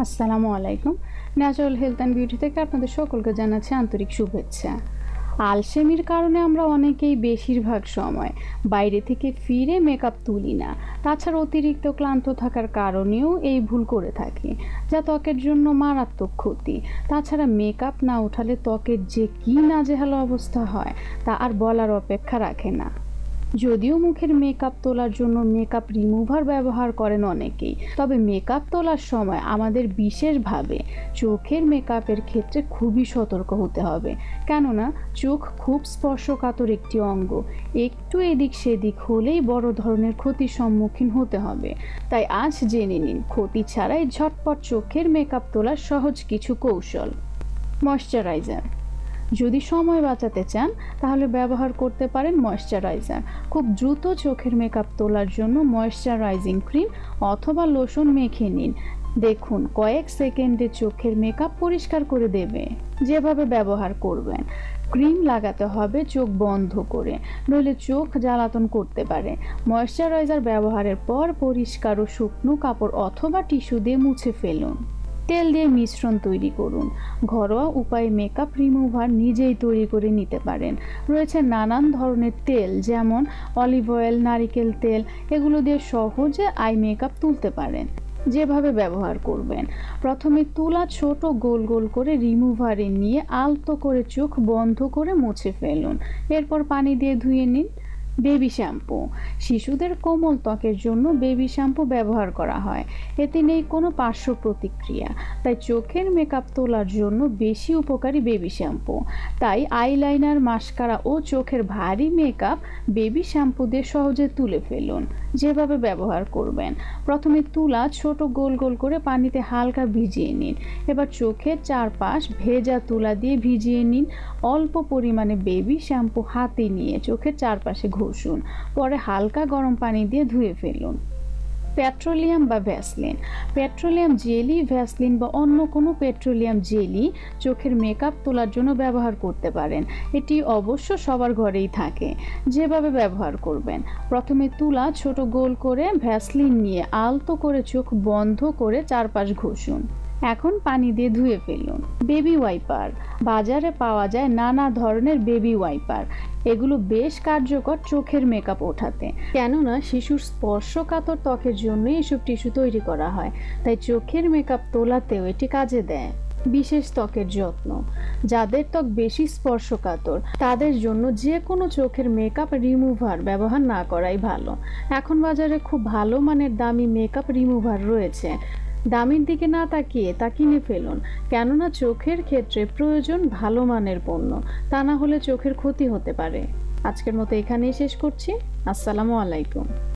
আসসালামু আলাইকুম। Natural health and beauty থেকে আপনাদের সকলকে জানাচ্ছি আন্তরিক শুভেচ্ছা। আলসেমির কারণে আমরা অনেকেই বেশিরভাগ সময় বাইরে থেকে ফিরে মেকআপ তুলি না। তাছাড়া অতিরিক্ত ক্লান্ত থাকার কারণেও এই ভুল করে থাকি, যা ত্বকের জন্য মারাত্মক ক্ষতি। তাছাড়া মেকআপ না উঠালে ত্বকের যে কী নাজেহাল অবস্থা হয় তা আর বলার অপেক্ষা রাখে না। যদিও মুখের মেকআপ তোলার জন্য মেকআপ রিমুভার ব্যবহার করেন অনেকেই, তবে মেকআপ তোলার সময় আমাদের বিশেষভাবে চোখের মেকআপের ক্ষেত্রে খুবই সতর্ক হতে হবে, কেননা চোখ খুব স্পর্শকাতর একটি অঙ্গ। একটু এদিক সেদিক হলেই বড় ধরনের ক্ষতির সম্মুখীন হতে হবে। তাই আজ জেনে নিন ক্ষতি ছাড়াই ঝটপট চোখের মেকআপ তোলার সহজ কিছু কৌশল। ময়শ্চারাইজার। যদি সময় বাঁচাতে চান তাহলে ব্যবহার করতে পারেন ময়শ্চারাইজার। খুব দ্রুত চোখের মেকআপ তোলার জন্য ময়শ্চারাইজিং ক্রিম অথবা লোশন মেখে নিন। দেখুন কয়েক সেকেন্ডে চোখের মেকআপ পরিষ্কার করে দেবে। যেভাবে ব্যবহার করবেন, ক্রিম লাগাতে হবে চোখ বন্ধ করে, নইলে চোখ জ্বালাতন করতে পারে। ময়শ্চারাইজার ব্যবহারের পর পরিষ্কার ও শুকনো কাপড় অথবা টিস্যু দিয়ে মুছে ফেলুন। তেল দিয়ে মিশ্রণ তৈরি করুন। ঘরোয়া উপায়ে মেকআপ রিমুভার নিজেই তৈরি করে নিতে পারেন। রয়েছে নানান ধরনের তেল, যেমন অলিভ অয়েল, নারিকেল তেল। এগুলো দিয়ে সহজে আই মেকআপ তুলতে পারেন। যেভাবে ব্যবহার করবেন, প্রথমে তুলা ছোট গোল গোল করে রিমুভারে নিয়ে আলতো করে চোখ বন্ধ করে মুছে ফেলুন। এরপর পানি দিয়ে ধুয়ে নিন। Baby shampoo. শিশুদের কোমল ত্বকের জন্য বেবি শ্যাম্পু ব্যবহার করা হয়। এতে নেই কোনো পার্শ্ব প্রতিক্রিয়া, তাই চোখের মেকআপ তোলার জন্য বেশি উপকারী বেবি শ্যাম্পু। তাই আইলাইনার, মাস্কারা ও চোখের ভারী মেকআপ বেবি শ্যাম্পু দিয়ে সহজে তুলে ফেলুন। যেভাবে ব্যবহার করবেন, প্রথমে তুলা ছোট গোল গোল করে পানিতে হালকা ভিজিয়ে নিন। এবার চোখের চারপাশ ভেজা তুলা দিয়ে ভিজিয়ে নিন। অল্প পরিমাণে বেবি শ্যাম্পু হাতে নিয়ে চোখের চারপাশে ঘষুন। পরে হালকা গরম পানি দিয়ে ধুয়ে ফেলুন। পেট্রোলিয়াম বা ভ্যাসলিন। পেট্রোলিয়াম জেলি, ভ্যাসলিন বা অন্য কোনো পেট্রোলিয়াম জেলি চোখের মেকআপ তোলার জন্য ব্যবহার করতে পারেন। এটি অবশ্য সবার ঘরেই থাকে। যেভাবে ব্যবহার করবেন, প্রথমে তুলা ছোট গোল করে ভ্যাসলিন নিয়ে আলতো করে চোখ বন্ধ করে চারপাশ ঘষুন। এখন পানি দিয়ে ধুয়ে ফেলুন। Baby wiper. বাজারে পাওয়া যায় নানা ধরনের বেবি ওয়াইপার। এগুলো বেশ কার্যকর চোখের মেকআপ ওঠাতে, কেননা শিশুর স্পর্শকাতর ত্বকের জন্য এসব টিস্যু তৈরি করা হয়। তাই চোখের মেকআপ তোলাতেও এটি কাজে দেয়। বিশেষ ত্বকের যত্ন। যাদের ত্বক বেশি স্পর্শকাতর তাদের জন্য যে কোনো চোখের মেকআপ রিমুভার ব্যবহার না করাই ভালো। এখন বাজারে খুব ভালো মানের দামি মেকআপ রিমুভার রয়েছে। দামের দিকে না তাকিয়ে তা কিনে ফেলুন, কেননা চোখের ক্ষেত্রে প্রয়োজন ভালো মানের পণ্য। তা না হলে চোখের ক্ষতি হতে পারে। আজকের মতো এখানেই শেষ করছি। আসসালামু আলাইকুম।